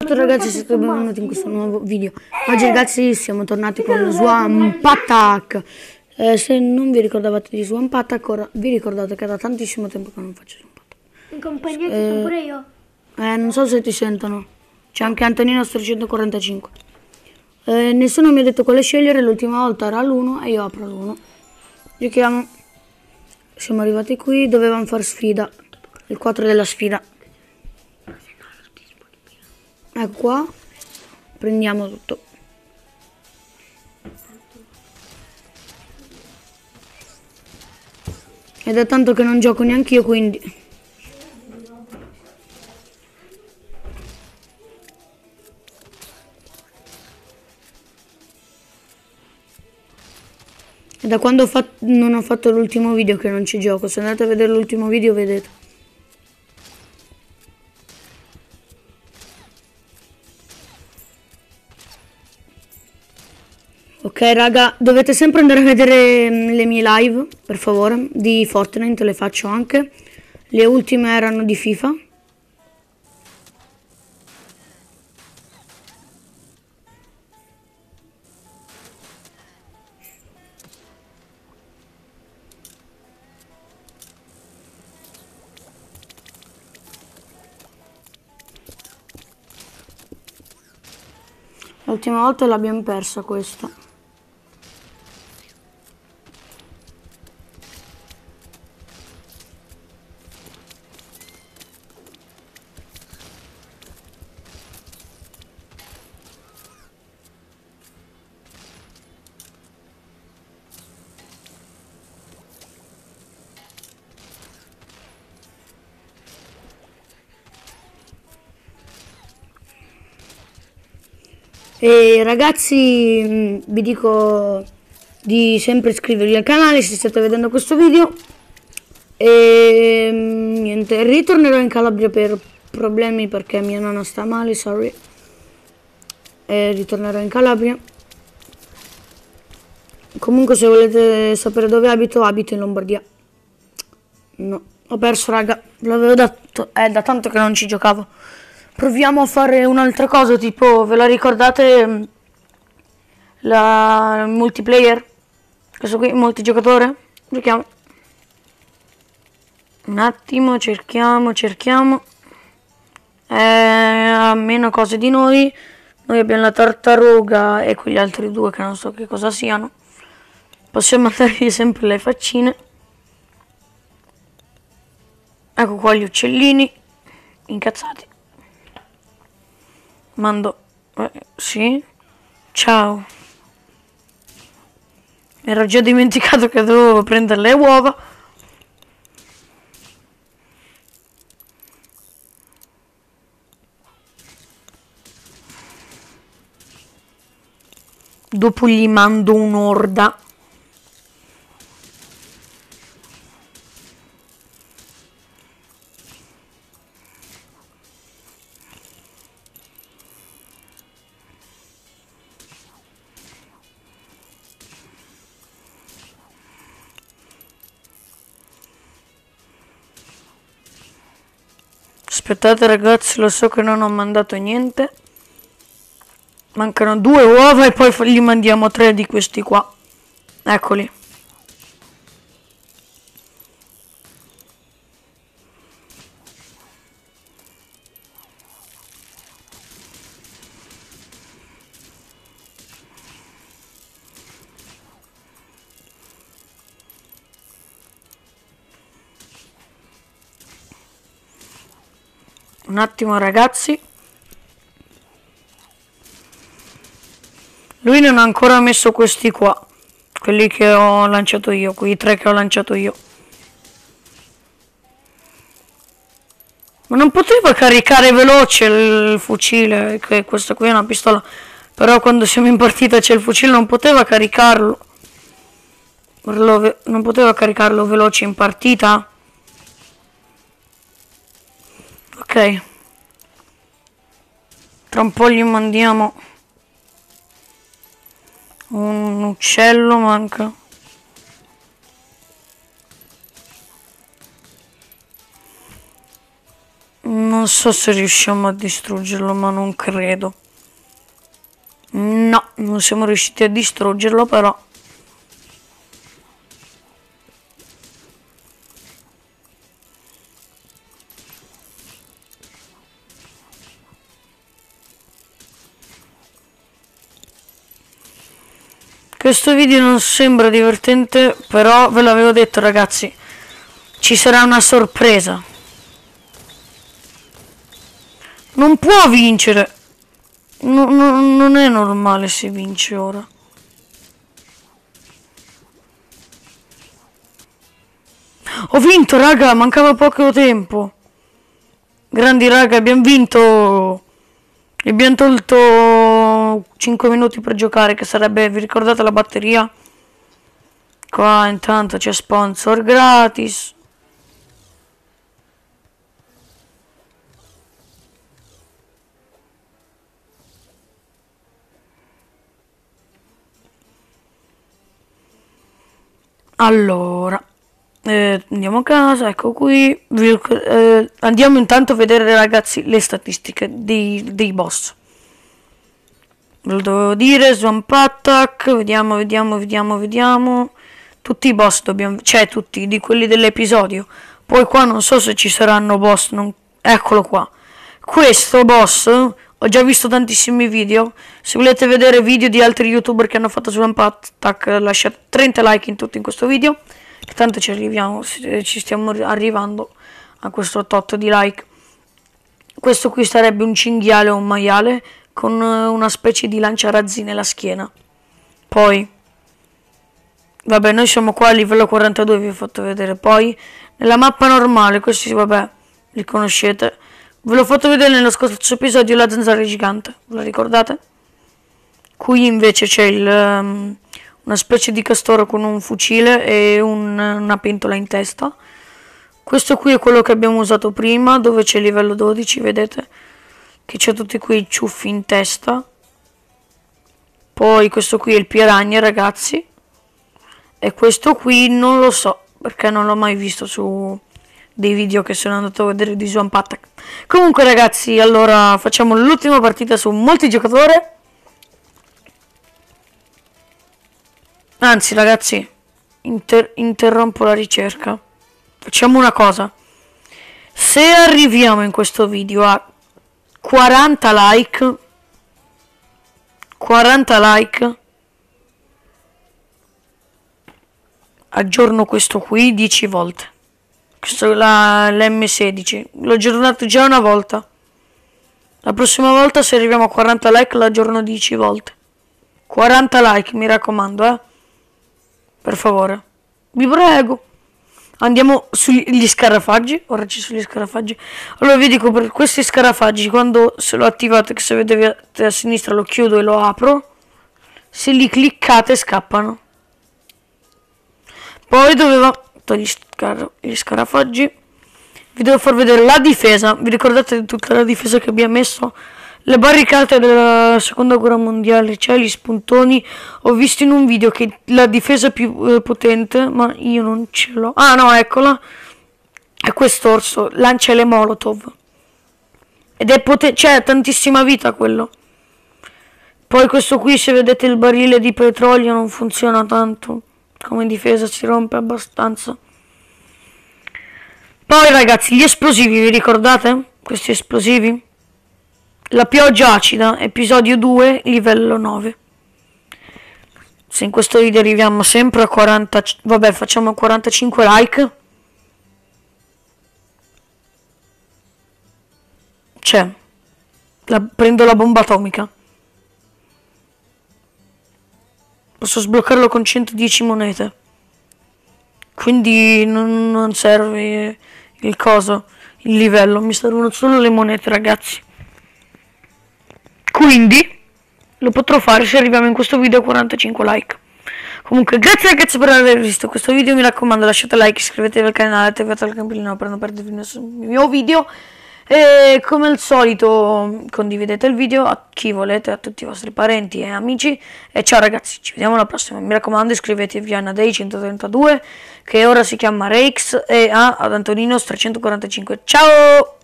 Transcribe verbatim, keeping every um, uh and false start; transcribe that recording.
tutto ragazzi, siete benvenuti in questo nuovo video. Oggi ragazzi siamo tornati con Swamp Attack. eh, Se non vi ricordavate di Swamp Attack, ora vi ricordate che da tantissimo tempo che non faccio Swamp Attack. In compagnia ci sono pure io. Eh, non so se ti sentono. C'è anche Antonino trecentoquarantacinque. eh, Nessuno mi ha detto quale scegliere, l'ultima volta era l'uno e io apro l'uno. Giochiamo. Siamo arrivati qui, dovevamo fare sfida. Il quattro della sfida. Ecco qua, prendiamo tutto. Ed è tanto che non gioco neanche io, quindi è da quando ho fatto, non ho fatto l'ultimo video che non ci gioco. Se andate a vedere l'ultimo video vedete. Ok raga, dovete sempre andare a vedere le mie live, per favore, di Fortnite, le faccio anche. Le ultime erano di FIFA. L'ultima volta l'abbiamo persa questa. E ragazzi, vi dico di sempre iscrivervi al canale se state vedendo questo video. E niente, ritornerò in Calabria per problemi perché mia nonna sta male, sorry. E ritornerò in Calabria. Comunque se volete sapere dove abito, abito in Lombardia. No, ho perso raga, l'avevo detto, è da tanto che non ci giocavo. Proviamo a fare un'altra cosa, tipo, ve la ricordate la multiplayer? Questo qui, multigiocatore? Giochiamo. Un attimo, cerchiamo, cerchiamo. Eh, meno cose di noi. Noi abbiamo la tartaruga e quegli altri due che non so che cosa siano. Possiamo mandargli sempre le faccine. Ecco qua gli uccellini incazzati. Mando, eh, sì, ciao. Ero già dimenticato che dovevo prendere le uova. Dopo gli mando un'orda. Aspettate ragazzi, lo so che non ho mandato niente. Mancano due uova e poi gli mandiamo tre di questi qua. Eccoli. Un attimo ragazzi. Lui non ha ancora messo questi qua. Quelli che ho lanciato io. Quei tre che ho lanciato io. Ma non poteva caricare veloce il fucile. Che questa qui è una pistola. Però quando siamo in partita c'è il fucile. Non poteva caricarlo. Non poteva caricarlo veloce in partita. Ok. Tra un po' gli mandiamo un uccello, manca. Non so se riusciamo a distruggerlo, ma non credo. No, non siamo riusciti a distruggerlo, però. Questo video non sembra divertente, però ve l'avevo detto, ragazzi, ci sarà una sorpresa. Non può vincere. No, no, non è normale se vince ora. Ho vinto, raga, mancava poco tempo. Grandi, raga, abbiamo vinto. Abbiamo tolto cinque minuti per giocare, che sarebbe, vi ricordate la batteria? Qua intanto c'è sponsor gratis. Allora, eh, andiamo a casa, ecco qui. Vi, eh, andiamo intanto a vedere, ragazzi, le statistiche dei, dei boss. Ve lo dovevo dire, Swamp Attack, vediamo, vediamo, vediamo, vediamo. Tutti i boss dobbiamo, cioè tutti, di quelli dell'episodio. Poi qua non so se ci saranno boss, non, eccolo qua. Questo boss, ho già visto tantissimi video. Se volete vedere video di altri youtuber che hanno fatto Swamp Attack, lasciate trenta like in tutto in questo video. Che tanto ci arriviamo, ci stiamo arrivando a questo tot di like. Questo qui sarebbe un cinghiale o un maiale con una specie di lanciarazzi nella schiena. Poi, vabbè, noi siamo qua a livello quarantadue, vi ho fatto vedere. Poi, nella mappa normale, questi, vabbè, li conoscete. Ve l'ho fatto vedere nello scorso episodio, la zanzara gigante, ve la ricordate? Qui invece c'è il, um, una specie di castoro con un fucile e un, una pentola in testa. Questo qui è quello che abbiamo usato prima, dove c'è il livello dodici, vedete? Che c'è tutti quei ciuffi in testa. Poi questo qui è il piranha, ragazzi. E questo qui non lo so, perché non l'ho mai visto su dei video che sono andato a vedere di Swamp Attack. Comunque, ragazzi, allora facciamo l'ultima partita su multigiocatore. Anzi, ragazzi, inter interrompo la ricerca. Facciamo una cosa. Se arriviamo in questo video a quaranta like, quaranta like, aggiorno questo qui dieci volte. Questo è l'M sedici. L'ho aggiornato già una volta. La prossima volta, se arriviamo a quaranta like, l'aggiorno dieci volte. quaranta like, mi raccomando, eh. Per favore. Vi prego. Andiamo sugli scarafaggi. Ora ci sono gli scarafaggi. Allora vi dico, per questi scarafaggi, quando se lo attivate, che se vedete a sinistra lo chiudo e lo apro, se li cliccate scappano. Poi dovevo gli, scar gli scarafaggi. Vi devo far vedere la difesa. Vi ricordate di tutta la difesa che abbiamo messo? Le barricate della seconda guerra mondiale, cioè gli spuntoni. Ho visto in un video che la difesa più eh, potente, ma io non ce l'ho. Ah no, eccola. È quest'orso, lancia le molotov. Ed è potente, cioè tantissima vita quello. Poi questo qui, se vedete il barile di petrolio, non funziona tanto. Come difesa si rompe abbastanza. Poi, ragazzi, gli esplosivi, vi ricordate? Questi esplosivi? La pioggia acida, episodio due, livello nove. Se in questo video arriviamo sempre a quaranta, vabbè, facciamo quarantacinque like. C'è. La, prendo la bomba atomica. Posso sbloccarlo con centodieci monete. Quindi non, non serve il coso, il livello. Mi servono solo le monete, ragazzi. Quindi lo potrò fare se arriviamo in questo video a quarantacinque like. Comunque, grazie ragazzi per aver visto questo video. Mi raccomando, lasciate like, iscrivetevi al canale, attivate il campanellino per non perdervi nessun mio video. E come al solito condividete il video a chi volete, a tutti i vostri parenti e amici. E ciao ragazzi, ci vediamo alla prossima. Mi raccomando, iscrivetevi a Nadei centotrentadue, che ora si chiama Rex, e a ad Antoninos trecentoquarantacinque. Ciao!